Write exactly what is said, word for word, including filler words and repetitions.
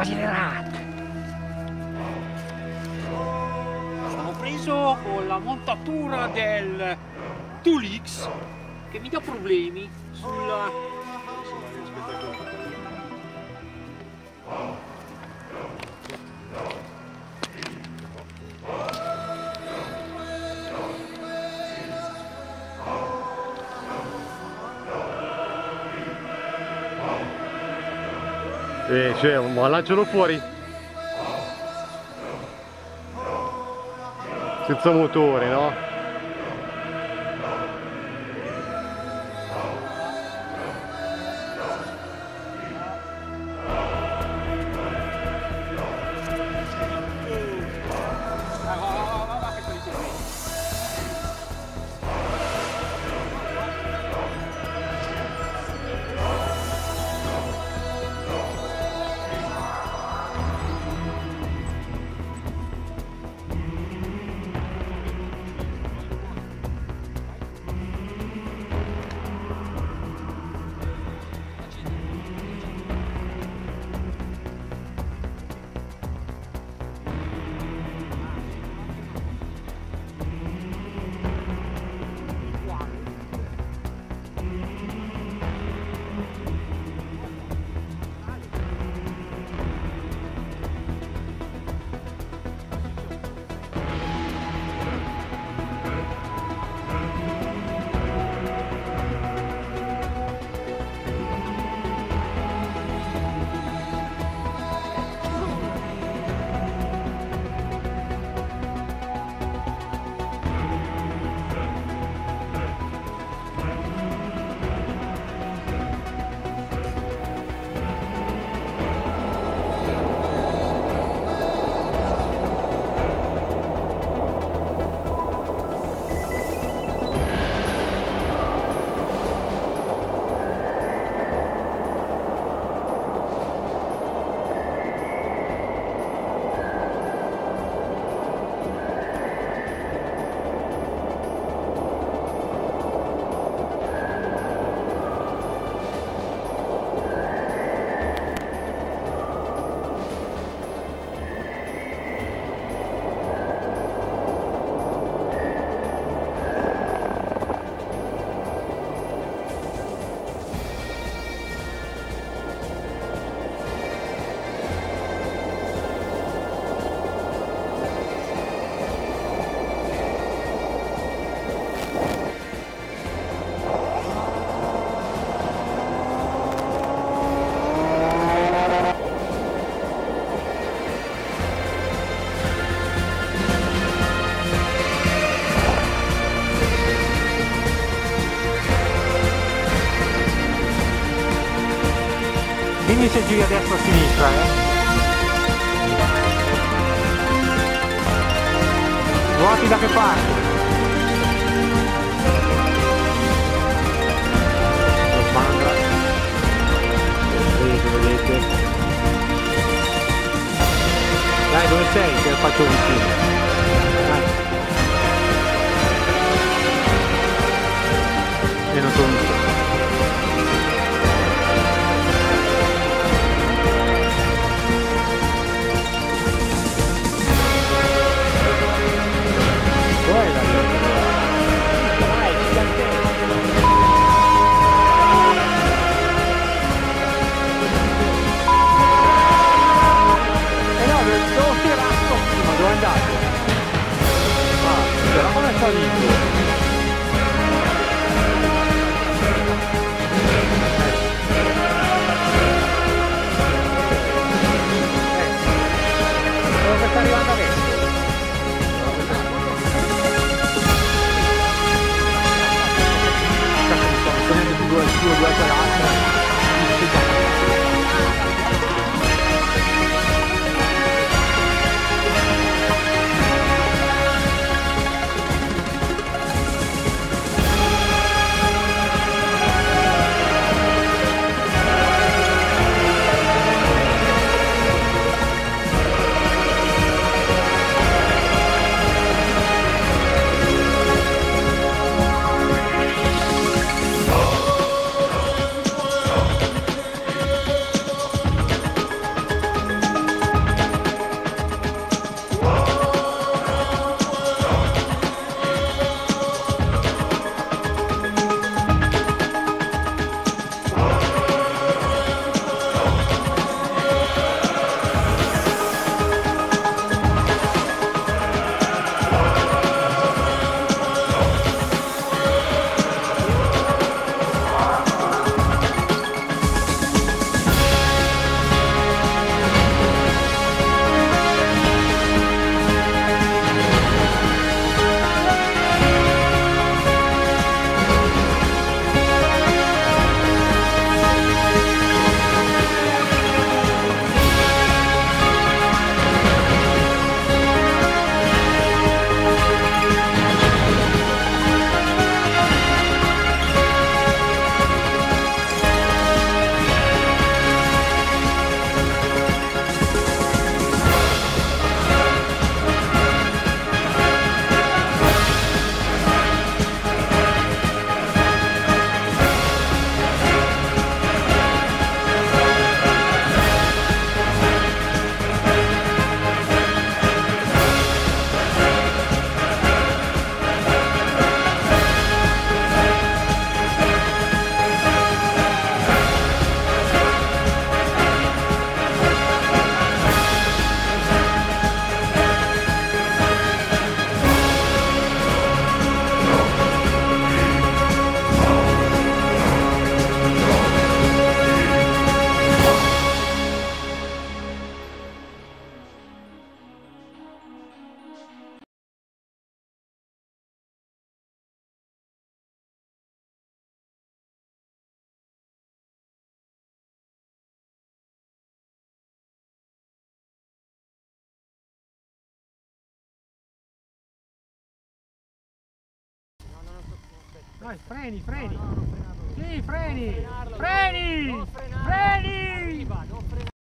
accelerata. Sono preso con la montatura del Tulix che mi dà problemi sulla... Eh, cioè, ma lancialo fuori senza motore, no? Dimmi se giri a destra o a sinistra, eh. Ruoti da che parte? Banda. Vedete, vedete. Dai, dove sei? Te lo faccio vicino. Dai. E non sono visto. Dove andate? Ah, però come è salito? Dove sta arrivando adesso? Sono due, due, due, due all'altra. Vai, freni, freni. No, no, non ho frenato. Sì, freni. Non frenarlo, Freni. non frenare. Freni. Arriva, non frenare.